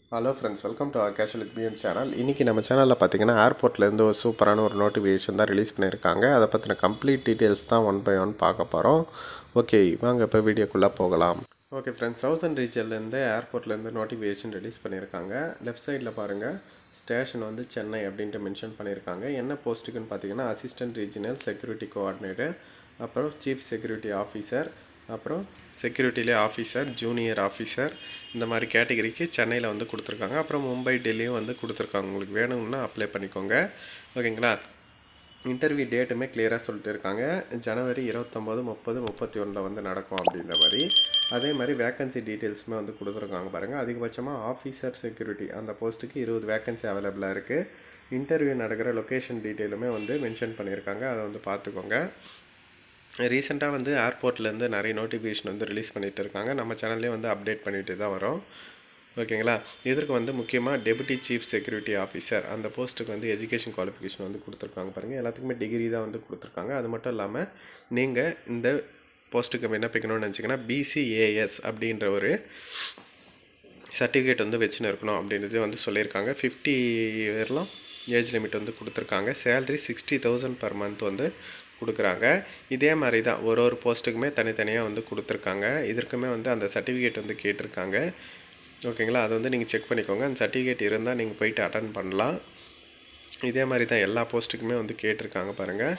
Hello friends, welcome to our casual with PM channel. இன்றைக்கி நம்ம சேனலில் பார்த்தீங்கன்னா ஏர்போர்ட்லேருந்து ஒரு சூப்பரான ஒரு நோட்டிஃபிகேஷன் தான் ரிலீஸ் பண்ணியிருக்காங்க. அதை பற்றின கம்ப்ளீட் டீட்டெயில்ஸ் தான் ஒன் பை ஒன் பார்க்க போகிறோம். ஓகே, வாங்க இப்போ வீடியோக்குள்ளே போகலாம். ஓகே ஃப்ரெண்ட்ஸ், சவுதர்ன் ரீஜன்லேருந்து ஏர்போர்ட்லேருந்து நோட்டிஃபிகேஷன் ரிலீஸ் பண்ணியிருக்காங்க. லெஃப்ட் சைடில் பாருங்கள், ஸ்டேஷன் வந்து சென்னை அப்படின்ட்டு மென்ஷன் பண்ணியிருக்காங்க. என்ன போஸ்ட்டுக்குன்னு பார்த்தீங்கன்னா அசிஸ்டன்ட் ரீஜனல் செக்யூரிட்டி கோஆர்டினேட்டர், அப்புறம் சீஃப் செக்யூரிட்டி ஆஃபீஸர், அப்புறம் செக்யூரிட்டிலே ஆஃபீஸர், ஜூனியர் ஆஃபீஸர், இந்த மாதிரி கேட்டகரிக்கு சென்னையில் வந்து கொடுத்துருக்காங்க. அப்புறம் மும்பை, டெல்லியும் வந்து கொடுத்துருக்காங்க. உங்களுக்கு வேணும்னா அப்ளை பண்ணிக்கோங்க. ஓகேங்களா? இன்டர்வியூ டேட்டுமே கிளியராக சொல்லிட்டு இருக்காங்க. ஜனவரி 29, 30, 31 வந்து நடக்கும் அப்படின்ற மாதிரி. அதே மாதிரி வேக்கன்சி டீட்டெயில்ஸுமே வந்து கொடுத்துருக்காங்க பாருங்கள். அதிகபட்சமாக ஆஃபீஸர் செக்யூரிட்டி அந்த போஸ்ட்டுக்கு 20 வேக்கன்சி அவைலபிளாக இருக்குது. இன்டர்வியூ நடக்கிற லொக்கேஷன் டீட்டெயிலுமே வந்து மென்ஷன் பண்ணியிருக்காங்க. அதை வந்து பார்த்துக்கோங்க. ரீசெண்டாக வந்து ஏர்போர்ட்லேருந்து நிறைய நோட்டிஃபிகேஷன் வந்து ரிலீஸ் பண்ணிகிட்டு இருக்காங்க. நம்ம சேனல்லே வந்து அப்டேட் பண்ணிட்டு தான் வரோம். ஓகேங்களா? இதற்கு வந்து முக்கியமாக டெபுட்டி சீஃப் செக்யூரிட்டி ஆஃபீஸர் அந்த போஸ்ட்டுக்கு வந்து எஜுகேஷன் குவாலிஃபிகேஷன் வந்து கொடுத்துருக்காங்க பாருங்கள். எல்லாத்துக்குமே டிகிரி தான் வந்து கொடுத்துருக்காங்க. அது மட்டும் இல்லாமல் நீங்கள் இந்த போஸ்ட்டுக்கு விண்ணப்பிக்கணும்னு நினச்சிங்கன்னா BCAS அப்படின்ற ஒரு சர்டிஃபிகேட் வந்து வச்சுன்னு இருக்கணும் அப்படின்றது வந்து சொல்லியிருக்காங்க. 50 இயர்லாம் ஏஜ் லிமிட் வந்து கொடுத்துருக்காங்க. சேலரி 60,000 per month வந்து கொடுக்குறாங்க. இதே மாதிரி தான் ஒரு போஸ்ட்டுக்குமே தனித்தனியாக வந்து கொடுத்துருக்காங்க. இதற்குமே வந்து அந்த சர்டிஃபிகேட் வந்து கேட்டிருக்காங்க. ஓகேங்களா? அதை வந்து நீங்கள் செக் பண்ணிக்கோங்க. அந்த சர்டிஃபிகேட் இருந்தால் நீங்கள் போயிட்டு அட்டன் பண்ணலாம். இதே மாதிரி தான் எல்லா போஸ்ட்டுக்குமே வந்து கேட்டிருக்காங்க பாருங்கள்.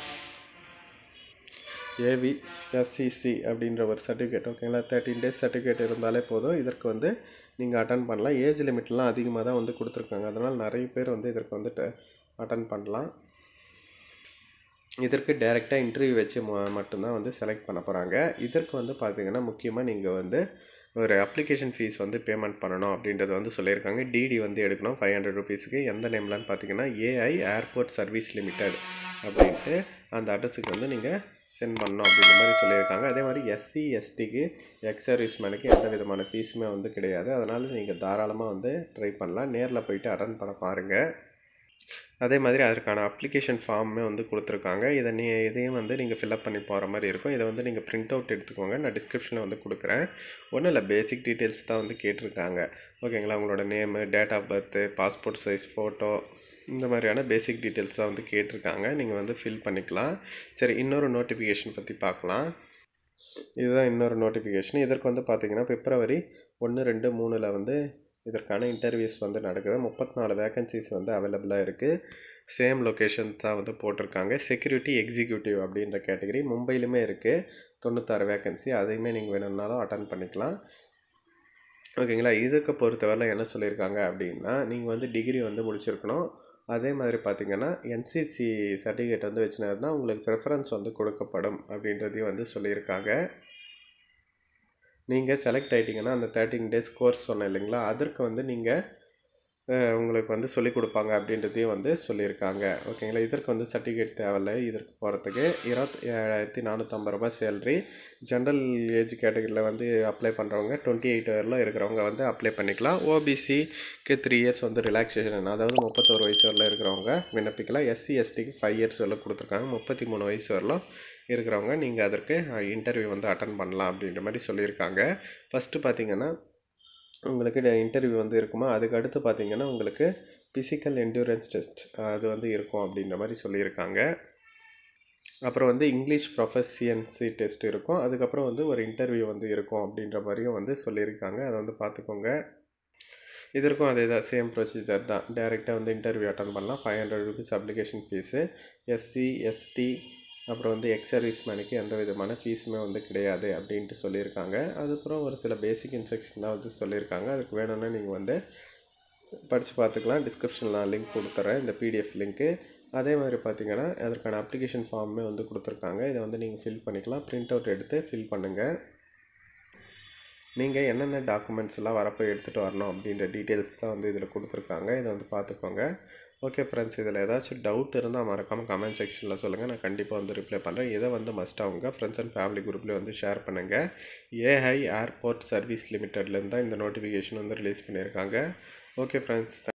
AVSCC அப்படின்ற ஒரு சர்டிஃபிகேட், ஓகேங்களா? 13 days சர்டிஃபிகேட் இருந்தாலே போதும். இதற்கு வந்து நீங்கள் அட்டன் பண்ணலாம். ஏஜ் லிமிட்லாம் அதிகமாக தான் வந்து கொடுத்துருக்காங்க. அதனால் நிறைய பேர் வந்து இதற்கு வந்துட்டு அட்டன் பண்ணலாம். இதற்கு டைரெக்டாக இன்டர்வியூ வச்சு மட்டும்தான் வந்து செலக்ட் பண்ண போகிறாங்க. இதற்கு வந்து பார்த்திங்கன்னா முக்கியமாக நீங்கள் வந்து ஒரு அப்ளிகேஷன் ஃபீஸ் வந்து பேமெண்ட் பண்ணணும் அப்படின்றது வந்து சொல்லியிருக்காங்க. டிடி வந்து எடுக்கணும் 500 rupeesக்கு. எந்த நேம்லான்னு பார்த்தீங்கன்னா AI ஏர்போர்ட் சர்வீஸ் லிமிடெட் அப்படின்ட்டு அந்த அட்ரஸுக்கு வந்து நீங்கள் சென்ட் பண்ணணும் அப்படின்ற மாதிரி சொல்லியிருக்காங்க. அதே மாதிரி SC STக்கு எக்ஸ் சர்வீஸ்மேனுக்கு எந்த விதமான ஃபீஸுமே வந்து கிடையாது. அதனால் நீங்கள் தாராளமாக வந்து ட்ரை பண்ணலாம். நேரில் போயிட்டு அட்டன் பண்ண பாருங்கள். அதே மாதிரி அதற்கான அப்ளிகேஷன் ஃபார்மே வந்து கொடுத்துருக்காங்க. இதையும் வந்து நீங்கள் ஃபில்அப் பண்ணி போகிற மாதிரி இருக்கும். இதை வந்து நீங்கள் பிரிண்ட் அவுட் எடுத்துக்கோங்க. நான் டிஸ்கிரிப்ஷனில் வந்து கொடுக்குறேன். ஒன்றும் இல்லை, பேசிக் டீட்டெயில்ஸ் தான் வந்து கேட்டிருக்காங்க. ஓகேங்களா? உங்களோட name, date of birth, passport size photo, இந்த மாதிரியான பேசிக் டீட்டெயில்ஸ் தான் வந்து கேட்டிருக்காங்க. நீங்கள் வந்து ஃபில் பண்ணிக்கலாம். சரி, இன்னொரு நோட்டிஃபிகேஷன் பற்றி பார்க்கலாம். இதுதான் இன்னொரு நோட்டிஃபிகேஷன். இதற்கு வந்து பார்த்திங்கன்னா February 1, 2, 3 வந்து இதற்கான இன்டர்வியூஸ் வந்து நடக்குது. 34 வேக்கன்சிஸ் வந்து அவைலபிளாக இருக்குது. சேம் லொக்கேஷன் தான் வந்து போட்டிருக்காங்க. செக்யூரிட்டி எக்ஸிக்யூட்டிவ் அப்படின்ற கேட்டகரி மும்பையிலுமே இருக்குது. 96 வேக்கன்சி. அதையுமே நீங்கள் வேணும்னாலும் அட்டன் பண்ணிக்கலாம். ஓகேங்களா? இதுக்கு பொறுத்தவரை என்ன சொல்லியிருக்காங்க அப்படின்னா, நீங்கள் வந்து டிகிரி வந்து முடிச்சிருக்கணும். அதே மாதிரி பார்த்திங்கன்னா NCC சர்டிஃபிகேட் வந்து வச்சுனா உங்களுக்கு ப்ரிஃபரன்ஸ் வந்து கொடுக்கப்படும் அப்படின்றதையும் வந்து சொல்லியிருக்காங்க. நீங்கள் செலக்ட் ஆகிட்டிங்கன்னா அந்த 13 days கோர்ஸ் சொன்னேன் இல்லைங்களா, அதற்கு வந்து நீங்கள் உங்களுக்கு வந்து சொல்லிக் கொடுப்பாங்க அப்படின்றதையும் வந்து சொல்லியிருக்காங்க. ஓகேங்களா? இதற்கு வந்து சர்டிஃபிகேட் தேவையில்லை. இதற்கு போகிறதுக்கு 27,450 ரூபாய் சேலரி. ஜென்ரல் ஏஜ் கேட்டகரியில் வந்து அப்ளை பண்ணுறவங்க 28 வரலாம் இருக்கிறவங்க வந்து அப்ளை பண்ணிக்கலாம். OBCக்கு 3 years வந்து ரிலாக்ஸேஷன், அதாவது 31 வயசு வரலாம் இருக்கிறவங்க விண்ணப்பிக்கலாம். SC STக்கு 5 years வரலாம் கொடுத்துருக்காங்க. 33 வயசு வரலாம் இருக்கிறவங்க நீங்கள் அதற்கு இன்டர்வியூ வந்து அட்டன் பண்ணலாம் அப்படின்ற மாதிரி சொல்லியிருக்காங்க. ஃபஸ்ட்டு பார்த்திங்கன்னா உங்களுக்கு இன்டர்வியூ வந்து இருக்குமா, அதுக்கு அடுத்து பார்த்திங்கன்னா உங்களுக்கு ஃபிசிக்கல் என்டூரன்ஸ் டெஸ்ட் அது வந்து இருக்கும் அப்படின்ற மாதிரி சொல்லியிருக்காங்க. அப்புறம் வந்து இங்கிலீஷ் ப்ரொஃபஷியன்சி டெஸ்ட் இருக்கும். அதுக்கப்புறம் வந்து ஒரு இன்டர்வியூ வந்து இருக்கும் அப்படின்ற மாதிரியும் வந்து சொல்லியிருக்காங்க. அதை வந்து பார்த்துக்கோங்க. இதற்கும் அதே தான், சேம் ப்ரொசீஜர் தான். டைரெக்டாக வந்து இன்டர்வியூ அட்டன் பண்ணலாம். 500 rupees application fee. SC ST அப்புறம் வந்து எக்ஸ் சர்வீஸ்மேனுக்கு எந்த விதமான ஃபீஸுமே வந்து கிடையாது அப்படின்ட்டு சொல்லியிருக்காங்க. அதுக்கப்புறம் ஒரு சில பேசிக் இன்ஸ்ட்ரக்ஷன் தான் வந்து சொல்லியிருக்காங்க. அதுக்கு வேணும்னா நீங்கள் வந்து படித்து பார்த்துக்கலாம். டிஸ்கிரிப்ஷனில் நான் லிங்க் கொடுத்துட்றேன், இந்த PDF லிங்க்கு. அதே மாதிரி பார்த்திங்கன்னா அதற்கான அப்ளிகேஷன் ஃபார்மே வந்து கொடுத்துருக்காங்க. இதை வந்து நீங்கள் ஃபில் பண்ணிக்கலாம். பிரிண்ட் அவுட் எடுத்து ஃபில் பண்ணுங்கள். நீங்கள் என்னென்ன டாக்குமெண்ட்ஸ் எல்லாம் வரப்போ எடுத்துகிட்டு வரணும் அப்படின்ற டீட்டெயில்ஸ் தான் வந்து இதில் கொடுத்துருக்காங்க. இதை வந்து பார்த்துக்கோங்க. ஓகே ஃப்ரெண்ட்ஸ், இதில் ஏதாச்சும் டவுட் இருந்தால் மறக்காமல் கமெண்ட் செக்ஷனில் சொல்லுங்கள். நான் கண்டிப்பாக வந்து ரிப்ளை பண்ணுறேன். இதை வந்து மஸ்ட் அவங்க ஃப்ரெண்ட்ஸ் அண்ட் ஃபேமிலி குரூப்லேயே வந்து ஷேர் பண்ணுங்கள். AI ஏர்போர்ட் சர்வீஸ் லிமிட்டட்லேருந்து தான் இந்த நோட்டிஃபிகேஷன் வந்து ரிலீஸ் பண்ணியிருக்காங்க. Okay friends.